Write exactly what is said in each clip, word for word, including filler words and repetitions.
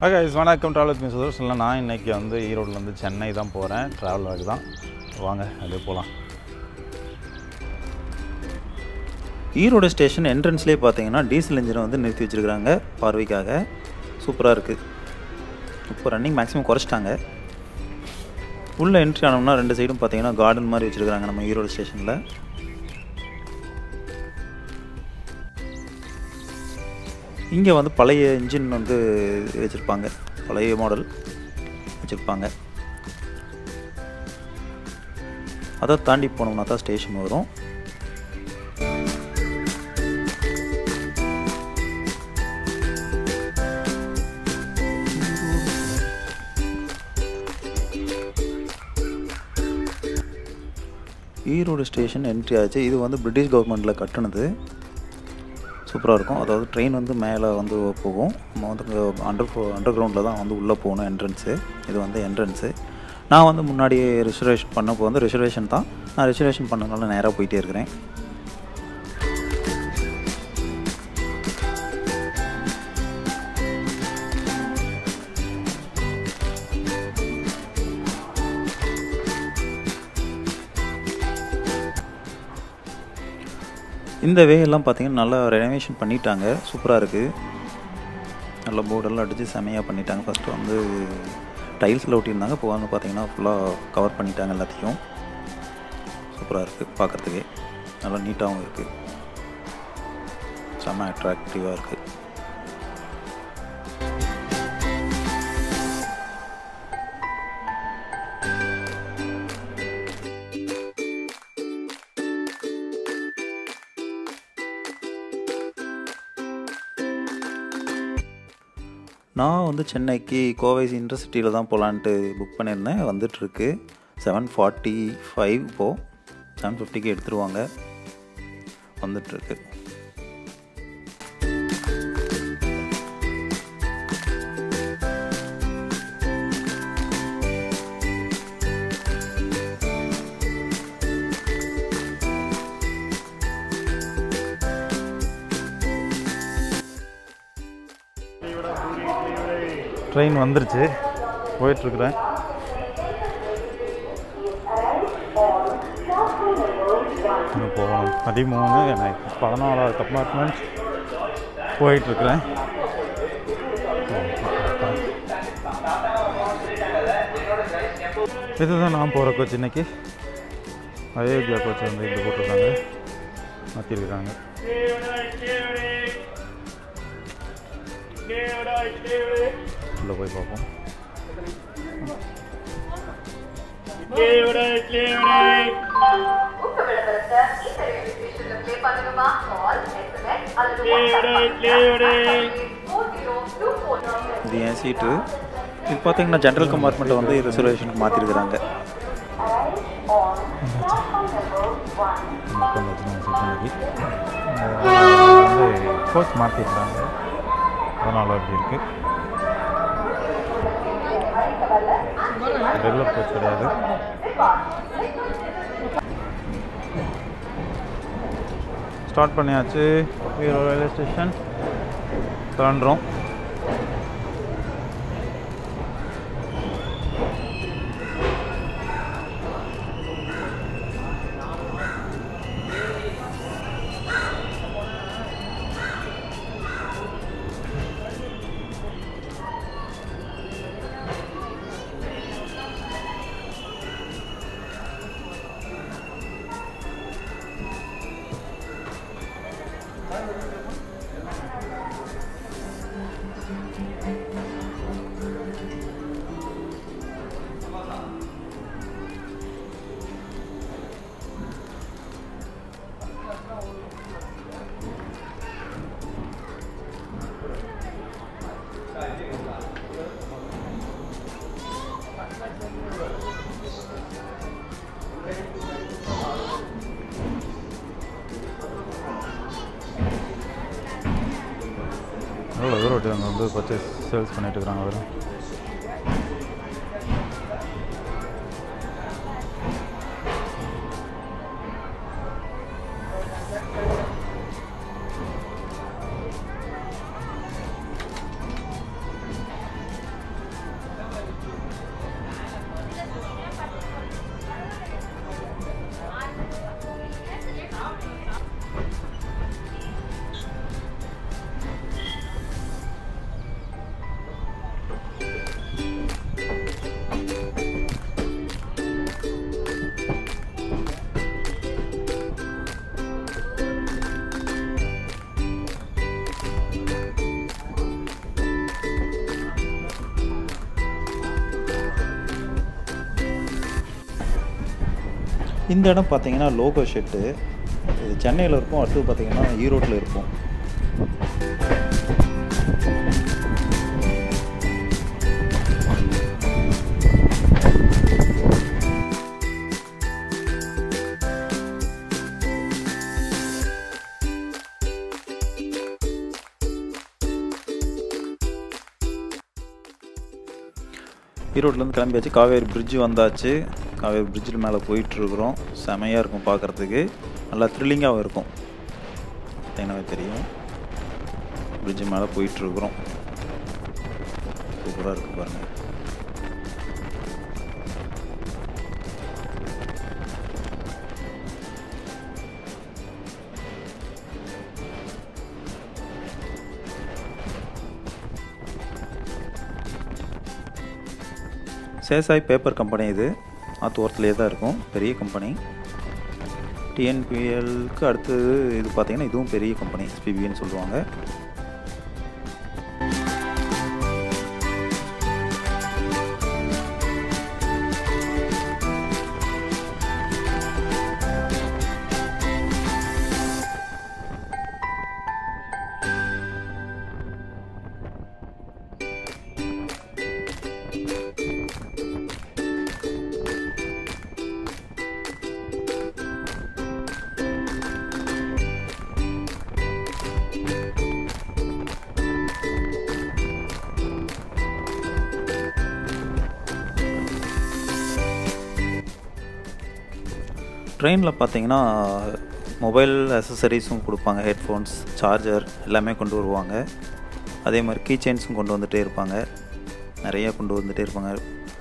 Hi guys, வணக்கம் travel with me Sudharsan. நான் இன்னைக்கு வந்து ஈரோட்ல இருந்து சென்னை தான் போறேன். travel ஆக தான். வாங்க அப்படியே போலாம். ஈரோடு ஸ்டேஷன் என்ட்ரன்ஸ்லயே பாத்தீங்கன்னா டீசல் இன்ஜின் வந்து நிறுத்தி வச்சிருக்காங்க பார்வைக்காக. சூப்பரா இருக்கு. இப்போ ரன்னிங் மேக்ஸिमम குறைச்சிட்டாங்க. உள்ள என்ட்ரி ஆனோம்னா ரெண்டு சைடும் பாத்தீங்கன்னா கார்டன் மாதிரி வச்சிருக்காங்க நம்ம ஈரோடு ஸ்டேஷன்ல. இங்க வந்து பழைய இன்ஜின் வந்து வச்சிருப்பாங்க. பழைய மாடல் வச்சிருப்பாங்க. அத தாண்டி போனோம்னா தான் ஸ்டேஷன் வரும். ஈரோடு ஸ்டேஷன் என்ட்ரி ஆச்சு. இது வந்து பிரிட்டிஷ் கவர்மெண்ட்ல கட்டுனது. சூப்பரா இருக்கும். அதாவது ட்ரெயின் வந்து மேலே வந்து போகும். நம்ம வந்து அண்டர் அண்டர் கிரவுண்டில் தான் வந்து உள்ளே போகணும் என்ட்ரன்ஸு. இது வந்து என்ட்ரன்ஸு. நான் வந்து முன்னாடியே ரிசர்வேஷன் பண்ணப்போ வந்து ரிசர்வேஷன் தான். நான் ரிசர்வேஷன் பண்ணனால நேராக போயிட்டே இருக்கிறேன். இந்த வே எல்லாம் பார்த்தீங்கன்னா நல்லா ரெனோவேஷன் பண்ணிட்டாங்க. சூப்பராக இருக்குது. நல்ல போர்டெல்லாம் அடித்து செமையாக பண்ணிட்டாங்க. ஃபஸ்ட்டு வந்து டைல்ஸில் ஒட்டியிருந்தாங்க. இப்போ வந்து பார்த்தீங்கன்னா ஃபுல்லாக கவர் பண்ணிட்டாங்க எல்லாத்தையும். சூப்பராக இருக்குது பார்க்குறதுக்கே. நல்லா நீட்டாகவும் இருக்குது. செம்ம அட்ராக்டிவாக இருக்குது. நான் வந்து சென்னைக்கு கோவை இன்டர்சிட்டியில் தான் போகலான்ட்டு புக் பண்ணியிருந்தேன். வந்துட்டுருக்கு செவன் ஃபார்ட்டி ஃபைவ் இப்போது செவன் ஃபிஃப்டிக்கு எடுத்துருவாங்க. வந்துட்டுருக்கு. ட்ரெயின் வந்துருச்சு. போயிட்டுருக்குறேன். இன்னும் போகணும். பதிமூணு எனக்கு பதினாலாவது கம்பார்ட்மெண்ட் போயிட்டுருக்குறேன். இதுதான் நான் போகிற கோச். இன்னைக்கு அயோத்தியா கோச் வந்து இங்கே போட்டிருக்காங்க, மாற்றிருக்கிறாங்க. உள்ள போய் பார்ப்போம். இது என் சீட்டு. இது பார்த்தீங்கன்னா ஜென்ரல் கம்பார்ட்மெண்ட்டை வந்து ரிசர்வேஷனுக்கு மாற்றிருக்கிறாங்க. வந்து கோச் மாற்றிருக்கிறாங்க. அதனால் அப்படி இருக்குது. ரெகுலர் கோச் கிடையாது. ஸ்டார்ட் பண்ணியாச்சு. ஈரோடு ரயில்வே ஸ்டேஷன் தாண்டுறோம். Erode வந்து பர்ச்சேஸ் சேல்ஸ் பண்ணிட்டு இருக்காங்க. அவர் இந்த இடம் பார்த்தீங்கன்னா லோகோ ஷெட்டு. இது சென்னையில் இருக்கும். அடுத்து பார்த்தீங்கன்னா ஈரோட்டில் இருக்கும். ஈரோட்லேருந்து கிளம்பியாச்சு. காவேரி பிரிட்ஜு வந்தாச்சு. காவேரி பிரிட்ஜில் மேலே போயிட்டுருக்குறோம். செமையாக இருக்கும் பார்க்குறதுக்கு. நல்லா த்ரில்லிங்காகவும் இருக்கும். பார்த்தீங்கன்னாவே தெரியும். பிரிட்ஜு மேலே போயிட்டுருக்குறோம். சூப்பராக இருக்குது பாருங்கள். சேசாய் பேப்பர் கம்பெனி இது. ஆத்தோரத்துலேயே தான் இருக்கும். பெரிய கம்பெனி. டிஎன்பிஎல்க்கு அடுத்தது இது பார்த்திங்கன்னா இதுவும் பெரிய கம்பெனி. எஸ்பிபின்னு சொல்லுவாங்க. ட்ரெயினில் பார்த்தீங்கன்னா மொபைல் அசசரிஸும் கொடுப்பாங்க. ஹெட்ஃபோன்ஸ், சார்ஜர் எல்லாமே கொண்டு வருவாங்க. அதே மாதிரி கீ செயின்ஸும் கொண்டு வந்துகிட்டே இருப்பாங்க. நிறையா கொண்டு வந்துகிட்டே இருப்பாங்க.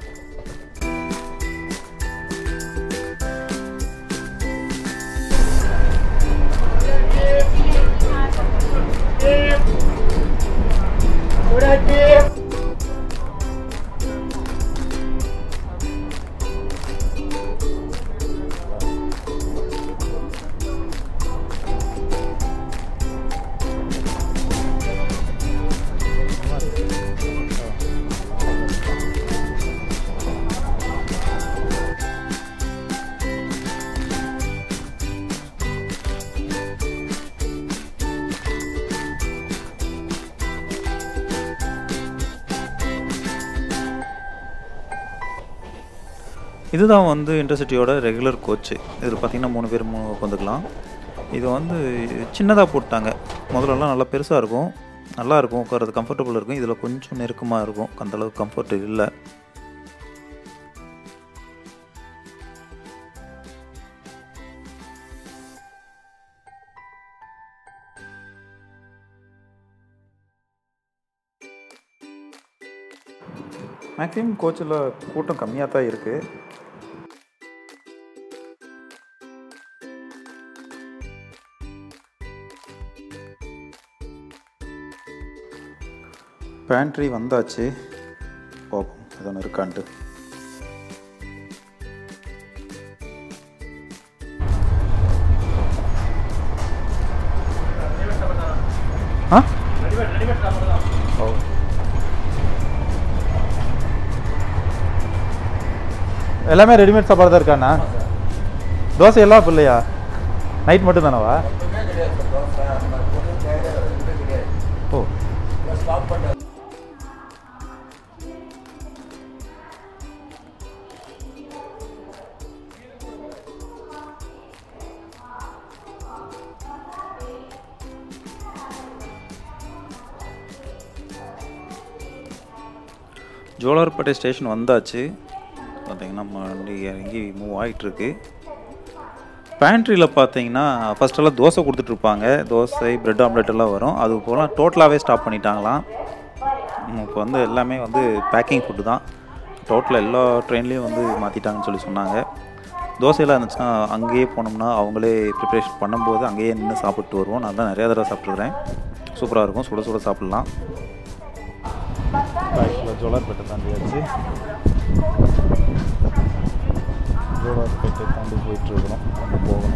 இதுதான் வந்து இன்டர்சிட்டியோட ரெகுலர் கோச்சு. இதில் பார்த்திங்கன்னா மூணு பேர் மூணு உட்காந்துக்கலாம். இது வந்து சின்னதாக போட்டாங்க. முதல்லலாம் நல்லா பெருசாக இருக்கும். நல்லாயிருக்கும், உட்காரது கம்ஃபர்டபுள் இருக்கும். இதில் கொஞ்சம் நெருக்கமாக இருக்கும். அந்தளவுக்கு கம்ஃபர்ட் இல்லை. மேக்ஸிமம் கோச்சில் கூட்டம் கம்மியாக தான் இருக்குது. பேண்ட்ரி வந்தாச்சு. பார்ப்போம் எதோ இருக்கான்ட்டு. ஆ ஓ எல்லாமே ரெடிமேட் சாப்பாடு தான் இருக்காண்ணா? தோசை எல்லாம் இப்போ இல்லையா? நைட் மட்டும் தானவா? ஓ ஜோலார்பேட்டை ஸ்டேஷன் வந்தாச்சு. பார்த்தீங்கன்னா நம்ம வண்டி இறங்கி மூவ் ஆகிட்டுருக்கு. பேண்ட்ரியில் பார்த்தீங்கன்னா ஃபஸ்ட்டெல்லாம் தோசை கொடுத்துட்ருப்பாங்க. தோசை, ப்ரெட் ஆம்லெட் எல்லாம் வரும். அது போலாம் டோட்டலாகவே ஸ்டாப் பண்ணிட்டாங்களாம். இப்போ வந்து எல்லாமே வந்து பேக்கிங் ஃபுட்டு தான். டோட்டலாக எல்லா ட்ரெயின்லேயும் வந்து மாற்றிட்டாங்கன்னு சொல்லி சொன்னாங்க. தோசையெல்லாம் இருந்துச்சுன்னா அங்கேயே போனோம்னா அவங்களே ப்ரிப்ரேஷன் பண்ணும்போது அங்கேயே நின்று சாப்பிட்டு வருவோம். நான் தான் நிறையா தடவை சாப்பிட்ருக்குறேன். சூப்பராக இருக்கும். சுட சுட சாப்பிட்லாம். ஜோலார்பேட்டை தாண்டியாச்சு. ஜோலார்பேட்டை தாண்டி போயிட்டுருக்குறோம். அங்கே போகணும்.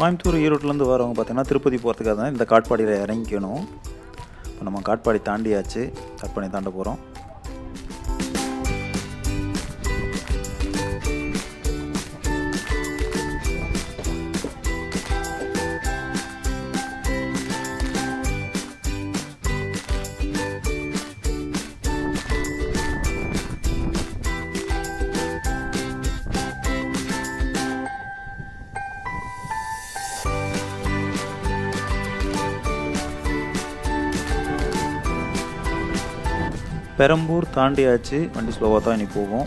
கோயம்புத்தூர் ஈரோட்டிலேருந்து வரவங்க பார்த்திங்கன்னா திருப்பதி போகிறதுக்காக தான் இந்த காட்பாடியில் இறங்கிக்கணும். இப்போ நம்ம காட்பாடி தாண்டியாச்சு, காட்பாடி தாண்ட போகிறோம். பெரம்பூர் தாண்டியாச்சு, வண்டி ஸ்லோவாக தான் இனி போகும்.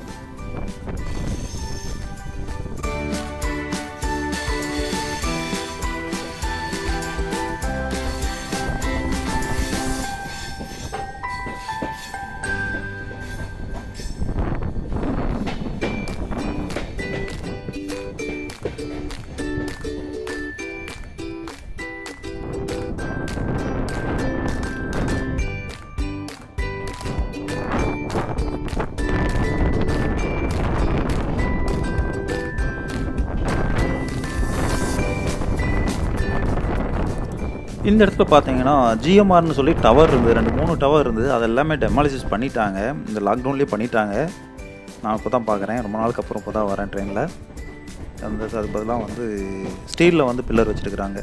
இந்த இடத்துல பார்த்தீங்கன்னா ஜிஎம்ஆர்னு சொல்லி டவர் இருந்தது, ரெண்டு மூணு டவர் இருந்தது. அது எல்லாமே டெமாலிசிஸ் பண்ணிட்டாங்க, இந்த லாக்டவுன்லேயே பண்ணிட்டாங்க. நான் இப்போ தான் பார்க்குறேன், ரொம்ப நாளுக்கு அப்புறம் இப்போ தான் வரேன் ட்ரெயினில். அந்த அது பதிலாக வந்து ஸ்டீலில் வந்து பில்லர் வச்சுருக்குறாங்க.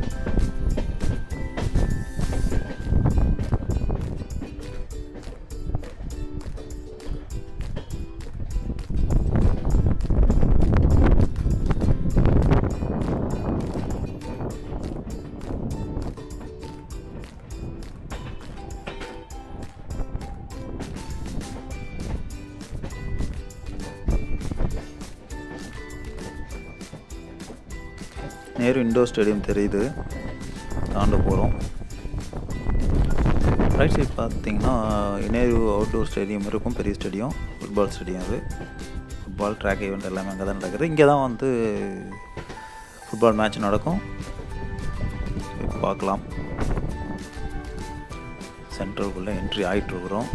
நேரு இண்டோர் ஸ்டேடியம் தெரியுது, தாண்ட போகிறோம். ரைட் சைட் பார்த்தீங்கன்னா நேரு அவுட்டோர் ஸ்டேடியம் இருக்கும், பெரிய ஸ்டேடியம், ஃபுட்பால் ஸ்டேடியம். அது ஃபுட்பால் ட்ராக் ஈவெண்ட் எல்லாமே அங்கே தான் நடக்குது. இங்கே தான் வந்து ஃபுட்பால் மேட்ச் நடக்கும். பார்க்கலாம். சென்ட்ரலுக்குள்ளே என்ட்ரி ஆகிட்டுருக்குறோம்.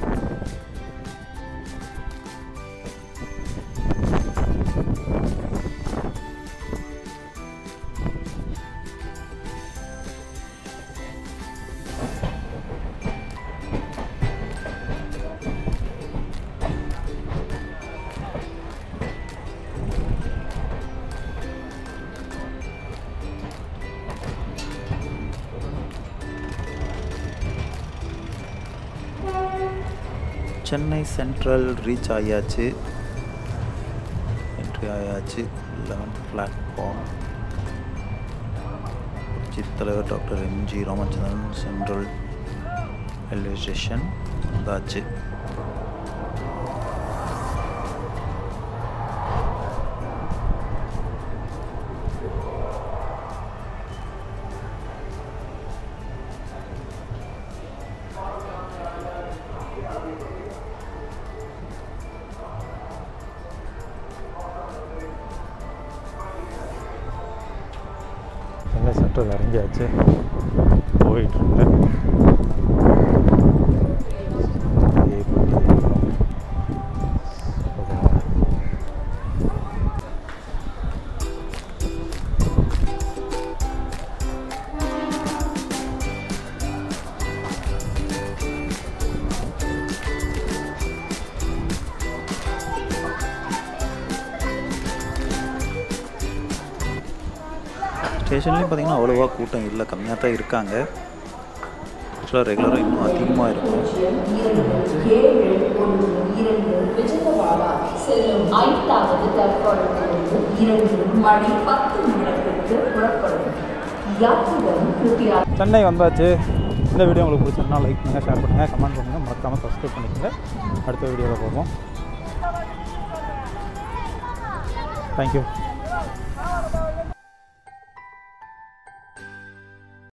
சென்னை சென்ட்ரல் ரீச் ஆகியாச்சு, என்ட்ரி ஆயாச்சு. Eleventh platform. புரட்சித் தலைவர் doctor MG Ramachandran central railway station வந்தாச்சு. சென்னை சென்ட்ரல் இறங்கியாச்சு, போயிட்டுருக்கேன். ஸ்டேஷன்லேயும் பார்த்தீங்கன்னா அவ்வளோவா கூட்டம் இல்லை, கம்மியாக தான் இருக்காங்க. ஆக்சுவலாக ரெகுலராக இன்னும் அதிகமாக இருக்கும். சென்னை வந்தாச்சு. இந்த வீடியோ உங்களுக்கு பிடிச்சிருந்தா லைக் பண்ணுங்கள், ஷேர் பண்ணுங்கள், கமெண்ட் பண்ணுங்கள், மறக்காமல் சப்ஸ்கிரைப் பண்ணிக்கோங்க. அடுத்த வீடியோவில் போவோம். தேங்க்யூ.